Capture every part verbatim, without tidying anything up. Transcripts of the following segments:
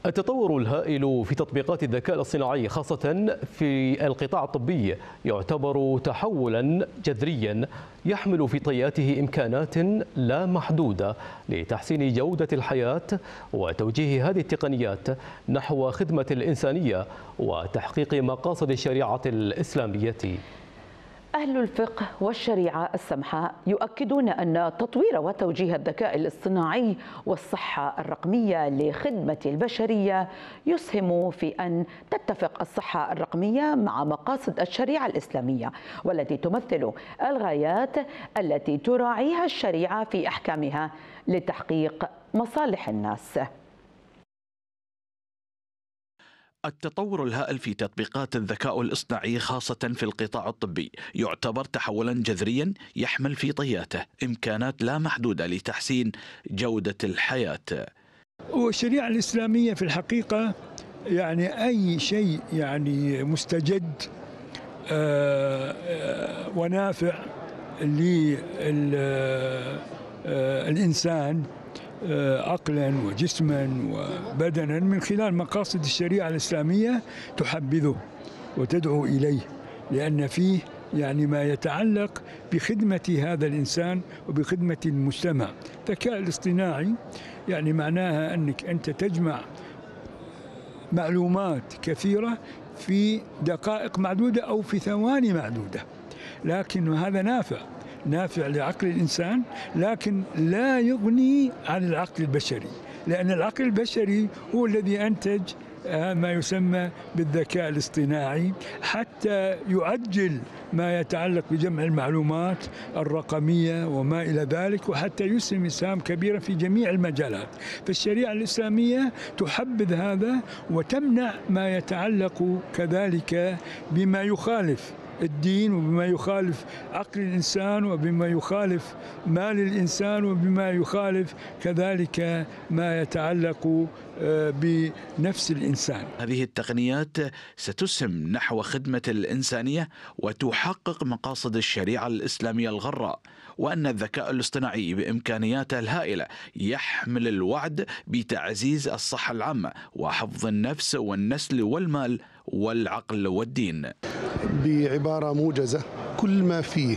التطور الهائل في تطبيقات الذكاء الاصطناعي خاصة في القطاع الطبي يعتبر تحولا جذريا يحمل في طياته إمكانات لا محدودة لتحسين جودة الحياة وتوجيه هذه التقنيات نحو خدمة الإنسانية وتحقيق مقاصد الشريعة الإسلامية. أهل الفقه والشريعة السمحاء يؤكدون أن تطوير وتوجيه الذكاء الاصطناعي والصحة الرقمية لخدمة البشرية يسهم في أن تتفق الصحة الرقمية مع مقاصد الشريعة الإسلامية، والتي تمثل الغايات التي تراعيها الشريعة في أحكامها لتحقيق مصالح الناس. التطور الهائل في تطبيقات الذكاء الاصطناعي خاصة في القطاع الطبي يعتبر تحولا جذريا يحمل في طياته إمكانات لا محدودة لتحسين جودة الحياة. والشريعة الإسلامية في الحقيقة يعني أي شيء يعني مستجد ونافع للإنسان عقلا وجسما وبدنا من خلال مقاصد الشريعة الإسلامية تحبذه وتدعو إليه، لأن فيه يعني ما يتعلق بخدمة هذا الإنسان وبخدمة المجتمع. الذكاء الاصطناعي يعني معناها أنك أنت تجمع معلومات كثيرة في دقائق معدودة أو في ثواني معدودة، لكن هذا نافع نافع لعقل الإنسان، لكن لا يغني عن العقل البشري، لأن العقل البشري هو الذي أنتج ما يسمى بالذكاء الاصطناعي حتى يعجل ما يتعلق بجمع المعلومات الرقمية وما إلى ذلك، وحتى يسهم إسهام كبيرا في جميع المجالات. فالشريعة الإسلامية تحبذ هذا وتمنع ما يتعلق كذلك بما يخالف الدين وبما يخالف عقل الإنسان وبما يخالف مال الإنسان وبما يخالف كذلك ما يتعلق بنفس الإنسان. هذه التقنيات ستسهم نحو خدمة الإنسانية وتحقق مقاصد الشريعة الإسلامية الغراء، وأن الذكاء الاصطناعي بإمكانياته الهائلة يحمل الوعد بتعزيز الصحة العامة وحفظ النفس والنسل والمال والعقل والدين. بعبارة موجزة، كل ما فيه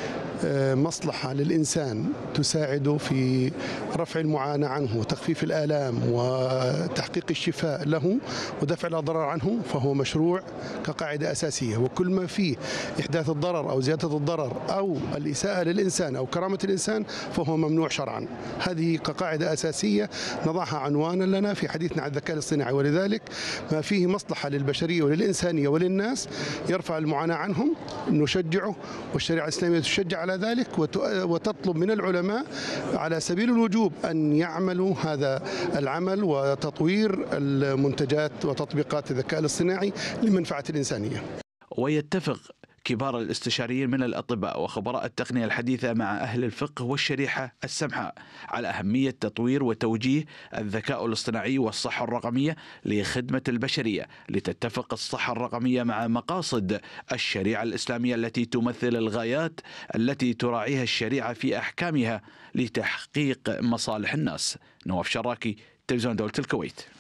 مصلحة للإنسان تساعده في رفع المعاناة عنه وتخفيف الآلام وتحقيق الشفاء له ودفع الضرر عنه فهو مشروع كقاعدة أساسية، وكل ما فيه إحداث الضرر أو زيادة الضرر أو الإساءة للإنسان أو كرامة الإنسان فهو ممنوع شرعا. هذه كقاعدة أساسية نضعها عنوانا لنا في حديثنا عن الذكاء الاصطناعي، ولذلك ما فيه مصلحة للبشرية وللإنسانية وللناس يرفع المعاناة عنهم نشجعه، والشريعة الإسلامية تشجع على ذلك وتطلب من العلماء على سبيل الوجوب أن يعملوا هذا العمل وتطوير المنتجات وتطبيقات الذكاء الاصطناعي لمنفعة الإنسانية. ويتفق كبار الاستشاريين من الأطباء وخبراء التقنية الحديثة مع أهل الفقه والشريحة السمحاء على أهمية تطوير وتوجيه الذكاء الاصطناعي والصحة الرقمية لخدمة البشرية، لتتفق الصحة الرقمية مع مقاصد الشريعة الإسلامية التي تمثل الغايات التي تراعيها الشريعة في أحكامها لتحقيق مصالح الناس. نواف شراكي، تلفزيون دولة الكويت.